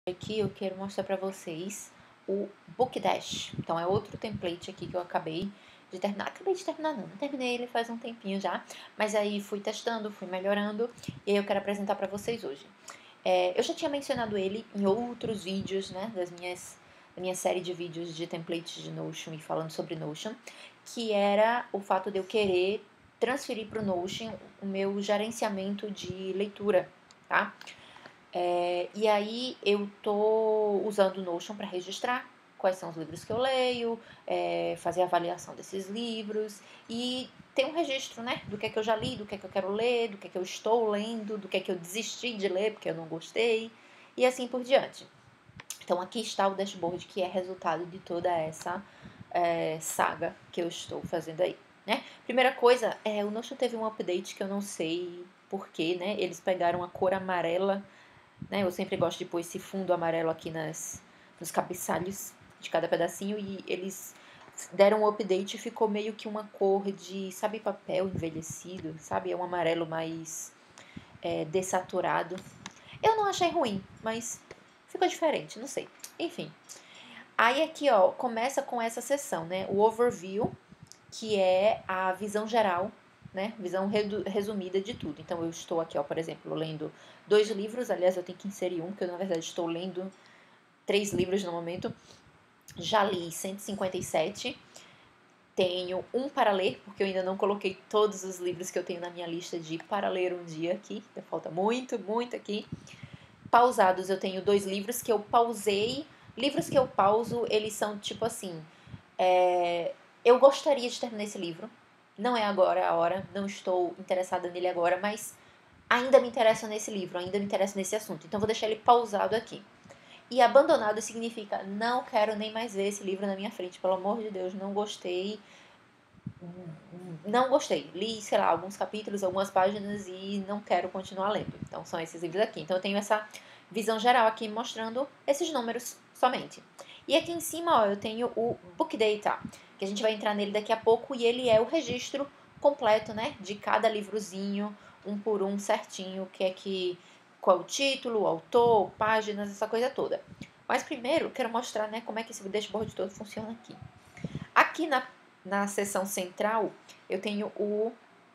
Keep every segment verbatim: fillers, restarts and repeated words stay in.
Aqui eu quero mostrar para vocês o Book Dash. Então é outro template aqui que eu acabei de terminar. Acabei de terminar não, não terminei ele faz um tempinho já. Mas aí fui testando, fui melhorando e aí eu quero apresentar para vocês hoje. É, eu já tinha mencionado ele em outros vídeos, né, das minhas, da minha série de vídeos de templates de Notion e falando sobre Notion, que era o fato de eu querer transferir para o Notion o meu gerenciamento de leitura, tá? É, e aí eu tô usando o Notion para registrar quais são os livros que eu leio, é, fazer a avaliação desses livros e ter um registro, né, do que é que eu já li, do que é que eu quero ler, do que é que eu estou lendo, do que é que eu desisti de ler porque eu não gostei e assim por diante. Então aqui está o dashboard que é resultado de toda essa é, saga que eu estou fazendo aí, né? Primeira coisa, é, o Notion teve um update que eu não sei porquê, né? Eles pegaram a cor amarela, né? Eu sempre gosto de pôr esse fundo amarelo aqui nas, nos cabeçalhos de cada pedacinho e eles deram um update e ficou meio que uma cor de, sabe, papel envelhecido, sabe? É um amarelo mais é, dessaturado. Eu não achei ruim, mas ficou diferente, não sei. Enfim. Aí aqui, ó, começa com essa seção, né? O overview, que é a visão geral, né? Visão resumida de tudo. Então eu estou aqui, ó, por exemplo, lendo dois livros. Aliás, eu tenho que inserir um, porque eu na verdade estou lendo três livros no momento. Já li cento e cinquenta e sete. Tenho um para ler, porque eu ainda não coloquei todos os livros que eu tenho na minha lista de para ler um dia aqui. Então, falta muito, muito aqui. Pausados, eu tenho dois livros que eu pausei. Livros que eu pauso, eles são tipo assim. É, eu gostaria de terminar esse livro. Não é agora a hora, não estou interessada nele agora, mas ainda me interessa nesse livro, ainda me interessa nesse assunto. Então vou deixar ele pausado aqui. E abandonado significa não quero nem mais ver esse livro na minha frente, pelo amor de Deus, não gostei. Não gostei. Li, sei lá, alguns capítulos, algumas páginas e não quero continuar lendo. Então são esses livros aqui. Então eu tenho essa visão geral aqui mostrando esses números somente. E aqui em cima, ó, eu tenho o Book Data, que a gente vai entrar nele daqui a pouco e ele é o registro completo, né, de cada livrozinho, um por um certinho, que é que qual o título, o autor, páginas, essa coisa toda. Mas primeiro, quero mostrar, né, como é que esse dashboard todo funciona aqui. Aqui na, na seção central, eu tenho o,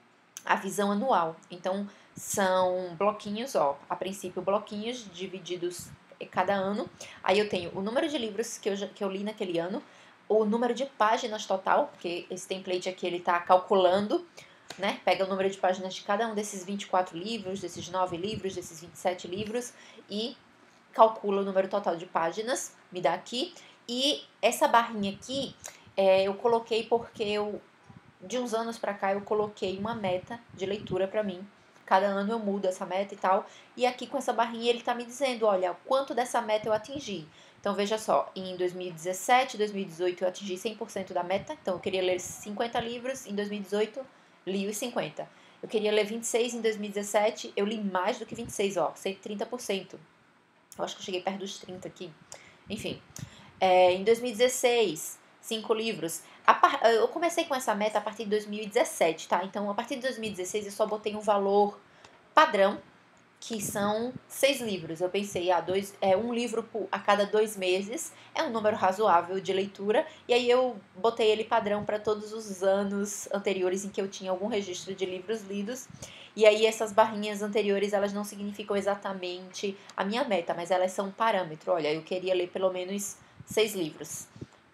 a visão anual. Então, são bloquinhos, ó, a princípio, bloquinhos divididos cada ano. Aí eu tenho o número de livros que eu, que eu li naquele ano, o número de páginas total, porque esse template aqui ele tá calculando, né? Pega o número de páginas de cada um desses vinte e quatro livros, desses nove livros, desses vinte e sete livros e calcula o número total de páginas, me dá aqui. E essa barrinha aqui é, eu coloquei porque eu, de uns anos pra cá eu coloquei uma meta de leitura pra mim. Cada ano eu mudo essa meta e tal. E aqui com essa barrinha ele tá me dizendo, olha, quanto dessa meta eu atingi. Então veja só, em dois mil e dezessete, dois mil e dezoito eu atingi cem por cento da meta. Então eu queria ler cinquenta livros, em dois mil e dezoito li os cinquenta. Eu queria ler vinte e seis em dois mil e dezessete, eu li mais do que vinte e seis, ó, cento e trinta por cento. Eu acho que eu cheguei perto dos trinta aqui. Enfim, é, em dois mil e dezesseis, cinco livros. Par... Eu comecei com essa meta a partir de dois mil e dezessete, tá? Então, a partir de dois mil e dezesseis, eu só botei um valor padrão, que são seis livros. Eu pensei, ah, dois, é, um livro por, a cada dois meses é um número razoável de leitura. E aí eu botei ele padrão para todos os anos anteriores em que eu tinha algum registro de livros lidos. E aí essas barrinhas anteriores, elas não significam exatamente a minha meta, mas elas são um parâmetro. Olha, eu queria ler pelo menos seis livros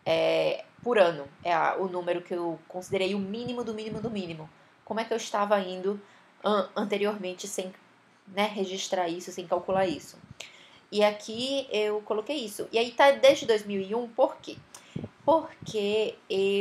é, por ano. É a, o número que eu considerei o mínimo do mínimo do mínimo. Como é que eu estava indo an anteriormente sem, né, registrar isso, sem calcular isso. E aqui eu coloquei isso. E aí tá desde dois mil e um, por quê? Porque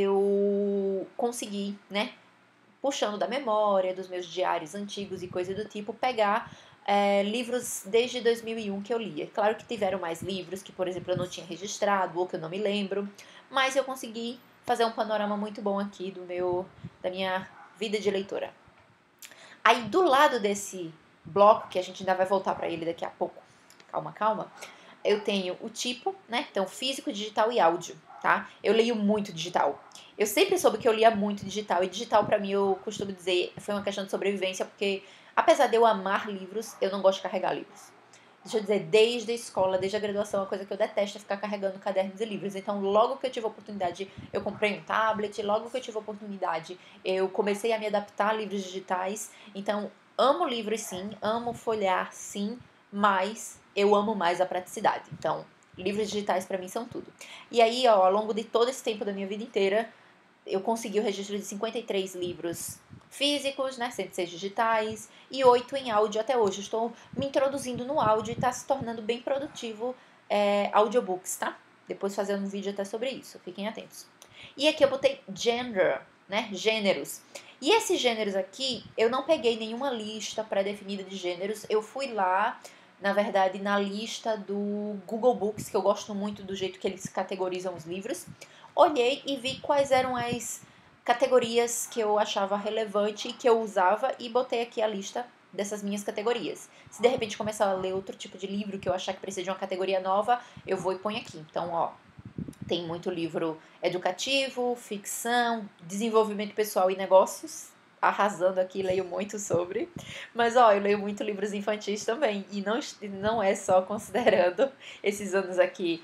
eu consegui, né, puxando da memória, dos meus diários antigos e coisa do tipo, pegar é, livros desde dois mil e um que eu lia. Claro que tiveram mais livros que, por exemplo, eu não tinha registrado ou que eu não me lembro, mas eu consegui fazer um panorama muito bom aqui do meu, da minha vida de leitora. Aí do lado desse bloco, que a gente ainda vai voltar para ele daqui a pouco, calma, calma, eu tenho o tipo, né? Então, físico, digital e áudio, tá? Eu leio muito digital. Eu sempre soube que eu lia muito digital, e digital pra mim, eu costumo dizer, foi uma questão de sobrevivência, porque apesar de eu amar livros, eu não gosto de carregar livros. deixa eu dizer, desde a escola, desde a graduação, a coisa que eu detesto é ficar carregando cadernos e livros. Então, logo que eu tive a oportunidade, eu comprei um tablet, logo que eu tive a oportunidade, eu comecei a me adaptar a livros digitais. Então, amo livros sim, amo folhear sim, mas eu amo mais a praticidade. Então, livros digitais pra mim são tudo. E aí, ó, ao longo de todo esse tempo da minha vida inteira, eu consegui o registro de cinquenta e três livros físicos, né, cento e seis digitais e oito em áudio até hoje. Estou me introduzindo no áudio e está se tornando bem produtivo é, audiobooks, tá? Depois fazendo um vídeo até sobre isso, fiquem atentos. E aqui eu botei gender, né, gêneros. E esses gêneros aqui, eu não peguei nenhuma lista pré-definida de gêneros, eu fui lá, na verdade, na lista do Google Books, que eu gosto muito do jeito que eles categorizam os livros. Olhei e vi quais eram as categorias que eu achava relevante e que eu usava e botei aqui a lista dessas minhas categorias. Se de repente começar a ler outro tipo de livro que eu achar que precisa de uma categoria nova, eu vou e ponho aqui. Então, ó, tem muito livro educativo, ficção, desenvolvimento pessoal e negócios. Arrasando aqui, leio muito sobre. Mas, ó, eu leio muito livros infantis também. E não, não é só considerando esses anos aqui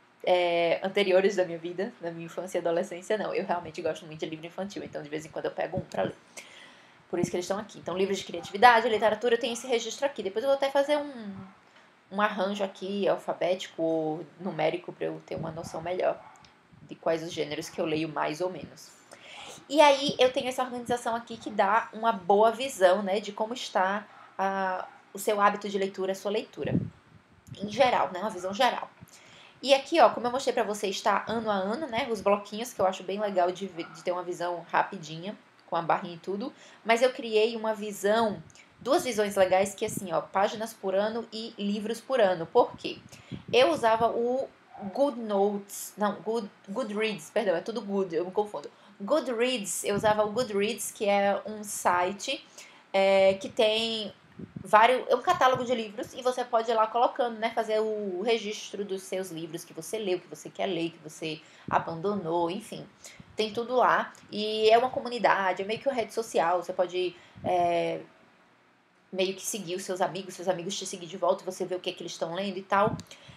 É, anteriores da minha vida, da minha infância e adolescência, não. Eu realmente gosto muito de livro infantil, então de vez em quando eu pego um pra ler. Por isso que eles estão aqui. Então, livros de criatividade, literatura, tem esse registro aqui. Depois eu vou até fazer um, um arranjo aqui, alfabético ou numérico, pra eu ter uma noção melhor de quais os gêneros que eu leio mais ou menos. E aí eu tenho essa organização aqui que dá uma boa visão, né, de como está a, o seu hábito de leitura, a sua leitura. Em geral, né, uma visão geral. E aqui, ó, como eu mostrei pra vocês, tá ano a ano, né? Os bloquinhos, que eu acho bem legal de, de ter uma visão rapidinha, com a barrinha e tudo. Mas eu criei uma visão, duas visões legais, que assim, ó, páginas por ano e livros por ano. Por quê? Eu usava o Goodnotes, não, Good, Goodreads, perdão, é tudo Good, eu me confundo. Goodreads, eu usava o Goodreads, que é um site é, que tem vários, é um catálogo de livros e você pode ir lá colocando, né, fazer o registro dos seus livros que você leu, que você quer ler, que você abandonou, enfim, tem tudo lá e é uma comunidade, é meio que uma rede social, você pode é, meio que seguir os seus amigos, seus amigos te seguir de volta, você vê o que, é que eles estão lendo e tal,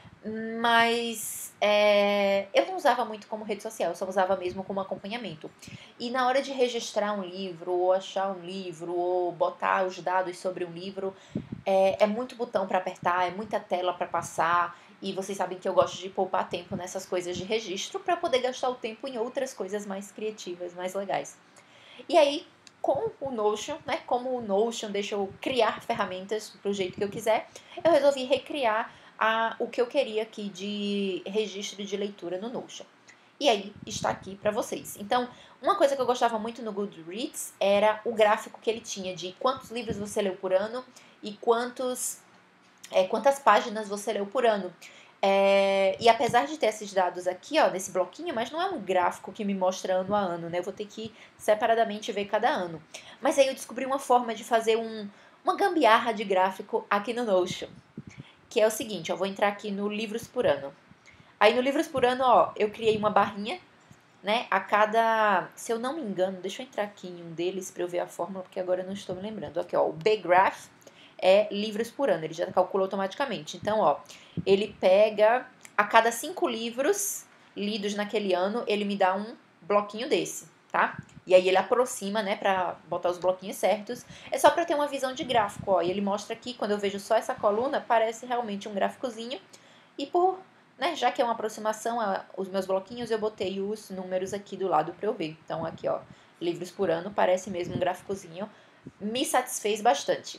mas é, eu não usava muito como rede social, eu só usava mesmo como acompanhamento. E na hora de registrar um livro, ou achar um livro, ou botar os dados sobre um livro, é, é muito botão para apertar, é muita tela para passar. E vocês sabem que eu gosto de poupar tempo nessas coisas de registro para poder gastar o tempo em outras coisas mais criativas, mais legais. E aí, com o Notion, né, como o Notion deixa eu criar ferramentas pro jeito que eu quiser, eu resolvi recriar a, o que eu queria aqui de registro de leitura no Notion. E aí, está aqui para vocês. Então, uma coisa que eu gostava muito no Goodreads era o gráfico que ele tinha de quantos livros você leu por ano e quantos, é, quantas páginas você leu por ano. É, e apesar de ter esses dados aqui, ó, nesse bloquinho, mas não é um gráfico que me mostra ano a ano, né? Eu vou ter que separadamente ver cada ano. Mas aí eu descobri uma forma de fazer um, uma gambiarra de gráfico aqui no Notion. Que é o seguinte, eu vou entrar aqui no livros por ano. Aí no livros por ano, ó, eu criei uma barrinha, né? A cada, se eu não me engano, deixa eu entrar aqui em um deles para eu ver a fórmula, porque agora eu não estou me lembrando. Aqui, ó, o B-Graph é livros por ano, ele já calcula automaticamente. Então, ó, ele pega a cada cinco livros lidos naquele ano, ele me dá um bloquinho desse, tá? E aí ele aproxima, né, pra botar os bloquinhos certos. É só pra ter uma visão de gráfico, ó. E ele mostra aqui, quando eu vejo só essa coluna, parece realmente um gráficozinho. E por, né, já que é uma aproximação aos meus bloquinhos, eu botei os números aqui do lado pra eu ver. Então, aqui, ó, livros por ano, parece mesmo um gráficozinho. Me satisfez bastante.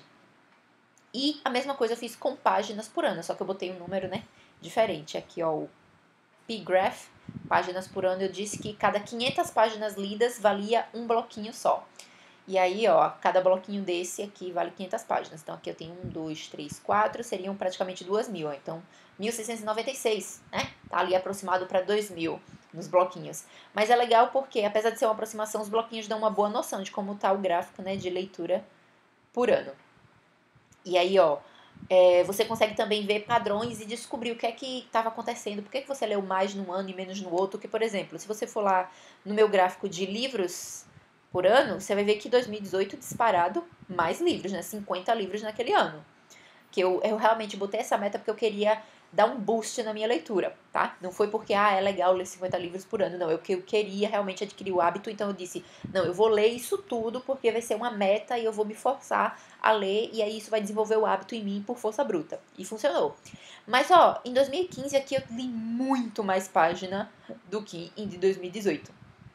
E a mesma coisa eu fiz com páginas por ano, só que eu botei um número, né, diferente. Aqui, ó, o P-Graph, páginas por ano, eu disse que cada quinhentas páginas lidas valia um bloquinho só. E aí, ó, cada bloquinho desse aqui vale quinhentas páginas. Então, aqui eu tenho um, dois, três, quatro, seriam praticamente duas mil, ó. Então, mil seiscentos e noventa e seis, né? Tá ali aproximado para dois mil nos bloquinhos. Mas é legal porque, apesar de ser uma aproximação, os bloquinhos dão uma boa noção de como tá o gráfico, né, de leitura por ano. E aí, ó, é, você consegue também ver padrões e descobrir o que é que estava acontecendo, por que, que você leu mais num ano e menos no outro. Que, por exemplo, se você for lá no meu gráfico de livros por ano, você vai ver que dois mil e dezoito disparado mais livros, né? cinquenta livros naquele ano. que eu, eu realmente botei essa meta porque eu queria dar um boost na minha leitura, tá? Não foi porque, ah, é legal ler cinquenta livros por ano, não. Eu, eu queria realmente adquirir o hábito, então eu disse, não, eu vou ler isso tudo porque vai ser uma meta e eu vou me forçar a ler e aí isso vai desenvolver o hábito em mim por força bruta. E funcionou. Mas, ó, em dois mil e quinze aqui eu li muito mais página do que em dois mil e dezoito.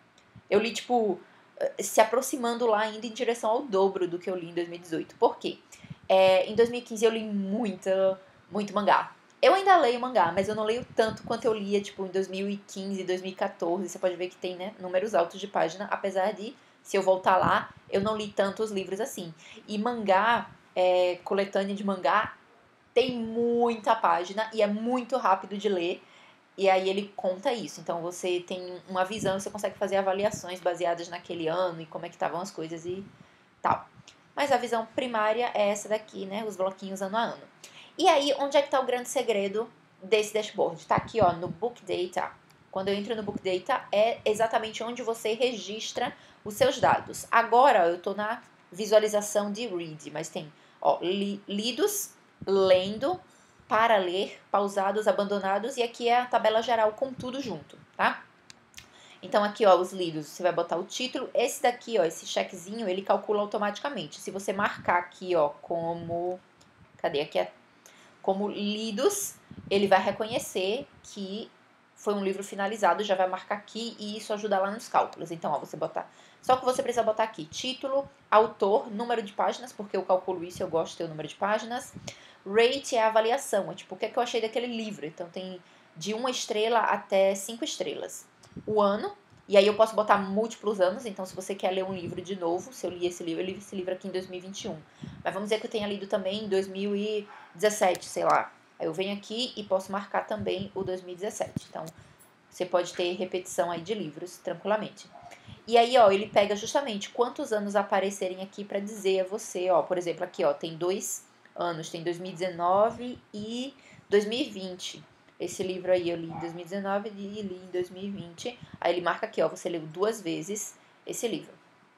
Eu li, tipo, se aproximando lá ainda em direção ao dobro do que eu li em dois mil e dezoito. Por quê? É, em dois mil e quinze eu li muita, muito mangá. Eu ainda leio mangá, mas eu não leio tanto quanto eu lia, tipo, em dois mil e quinze, dois mil e quatorze. Você pode ver que tem, né, números altos de página, apesar de, se eu voltar lá, eu não li tantos livros assim. E mangá, é, coletânea de mangá, tem muita página e é muito rápido de ler. E aí ele conta isso. Então você tem uma visão, você consegue fazer avaliações baseadas naquele ano e como é que estavam as coisas e tal. Mas a visão primária é essa daqui, né? Os bloquinhos ano a ano. E aí, onde é que está o grande segredo desse dashboard? Está aqui, ó, no Book Data. Quando eu entro no Book Data, é exatamente onde você registra os seus dados. Agora, eu estou na visualização de Read, mas tem, ó, li, lidos, lendo, para ler, pausados, abandonados, e aqui é a tabela geral com tudo junto, tá? Então, aqui, ó, os lidos, você vai botar o título. Esse daqui, ó, esse checkzinho, ele calcula automaticamente. Se você marcar aqui, ó, como... Cadê? Aqui é como lidos, ele vai reconhecer que foi um livro finalizado, já vai marcar aqui e isso ajuda lá nos cálculos. Então, ó, você botar... Só que você precisa botar aqui título, autor, número de páginas, porque eu calculo isso, eu gosto de ter o número de páginas. Rate é a avaliação, é tipo, o que é que eu achei daquele livro. Então, tem de uma estrela até cinco estrelas. O ano, e aí eu posso botar múltiplos anos, então se você quer ler um livro de novo, se eu li esse livro, eu li esse livro aqui em dois mil e vinte e um. Mas vamos dizer que eu tenha lido também em dois mil e dezessete, sei lá. Aí eu venho aqui e posso marcar também o dois mil e dezessete. Então, você pode ter repetição aí de livros tranquilamente. E aí, ó, ele pega justamente quantos anos aparecerem aqui para dizer a você, ó, por exemplo, aqui, ó, tem dois anos, tem dois mil e dezenove e dois mil e vinte. Esse livro aí eu li em dois mil e dezenove e li em dois mil e vinte. Aí ele marca aqui, ó, você leu duas vezes esse livro.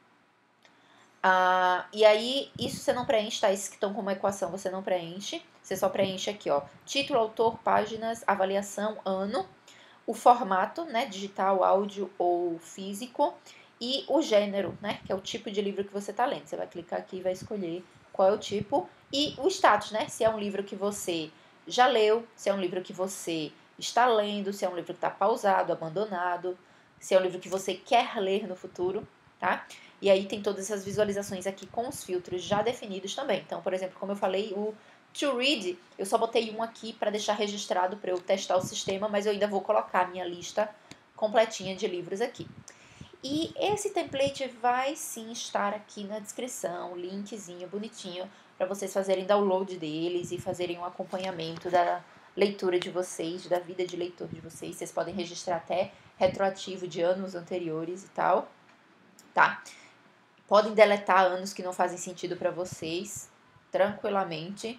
Ah, e aí, isso você não preenche, tá? Esses que estão como equação você não preenche. Você só preenche aqui, ó, título, autor, páginas, avaliação, ano, o formato, né, digital, áudio ou físico, e o gênero, né, que é o tipo de livro que você tá lendo. Você vai clicar aqui e vai escolher qual é o tipo, e o status, né, se é um livro que você já leu, se é um livro que você está lendo, se é um livro que está pausado, abandonado, se é um livro que você quer ler no futuro, tá? E aí tem todas essas visualizações aqui com os filtros já definidos também. Então, por exemplo, como eu falei, o To Read, eu só botei um aqui para deixar registrado para eu testar o sistema, mas eu ainda vou colocar a minha lista completinha de livros aqui. E esse template vai sim estar aqui na descrição, linkzinho bonitinho, para vocês fazerem download deles e fazerem um acompanhamento da leitura de vocês, da vida de leitor de vocês. Vocês podem registrar até retroativo de anos anteriores e tal, tá? Podem deletar anos que não fazem sentido para vocês, tranquilamente.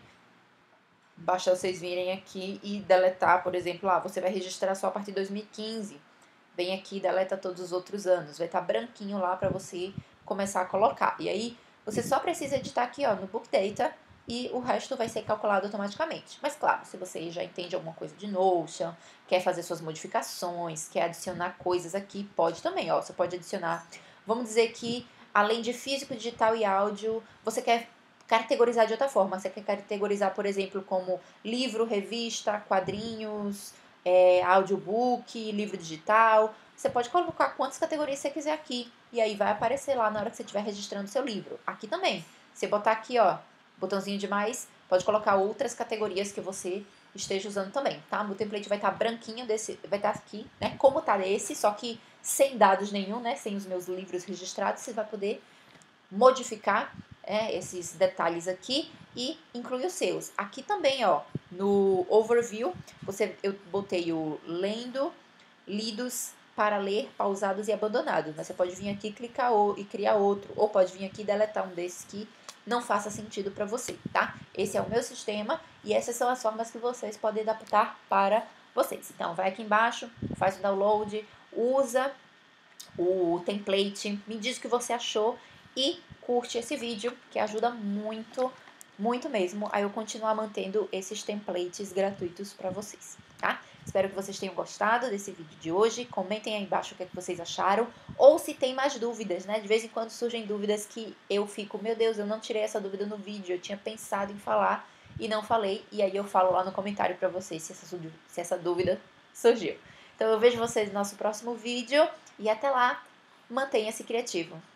Basta vocês virem aqui e deletar, por exemplo, ah, você vai registrar só a partir de dois mil e quinze. Vem aqui e deleta todos os outros anos. Vai estar branquinho lá para você começar a colocar. E aí, você só precisa editar aqui, ó, no Book Data e o resto vai ser calculado automaticamente. Mas, claro, se você já entende alguma coisa de Notion, quer fazer suas modificações, quer adicionar coisas aqui, pode também, ó. Você pode adicionar, vamos dizer que, além de físico, digital e áudio, você quer categorizar de outra forma. Você quer categorizar, por exemplo, como livro, revista, quadrinhos, é, audiobook, livro digital. Você pode colocar quantas categorias você quiser aqui. E aí vai aparecer lá na hora que você estiver registrando seu livro. Aqui também. Você botar aqui, ó, botãozinho de mais, pode colocar outras categorias que você esteja usando também, tá? O template vai estar branquinho, desse, vai estar aqui, né? Como tá esse, só que sem dados nenhum, né? Sem os meus livros registrados, você vai poder modificar é, esses detalhes aqui e incluir os seus. Aqui também, ó, no overview, você, eu botei o lendo, lidos, para ler, pausados e abandonados. Mas você pode vir aqui clicar o, e criar outro, ou pode vir aqui e deletar um desses que não faça sentido para você, tá? Esse é o meu sistema e essas são as formas que vocês podem adaptar para vocês. Então, vai aqui embaixo, faz o download, usa o template, me diz o que você achou e curte esse vídeo, que ajuda muito muito mesmo, a eu continuar mantendo esses templates gratuitos para vocês, tá? Espero que vocês tenham gostado desse vídeo de hoje. Comentem aí embaixo o que, é que vocês acharam. Ou se tem mais dúvidas, né? De vez em quando surgem dúvidas que eu fico, meu Deus, eu não tirei essa dúvida no vídeo, eu tinha pensado em falar e não falei. E aí eu falo lá no comentário para vocês se essa, se essa dúvida surgiu. Então eu vejo vocês no nosso próximo vídeo e até lá, mantenha-se criativo.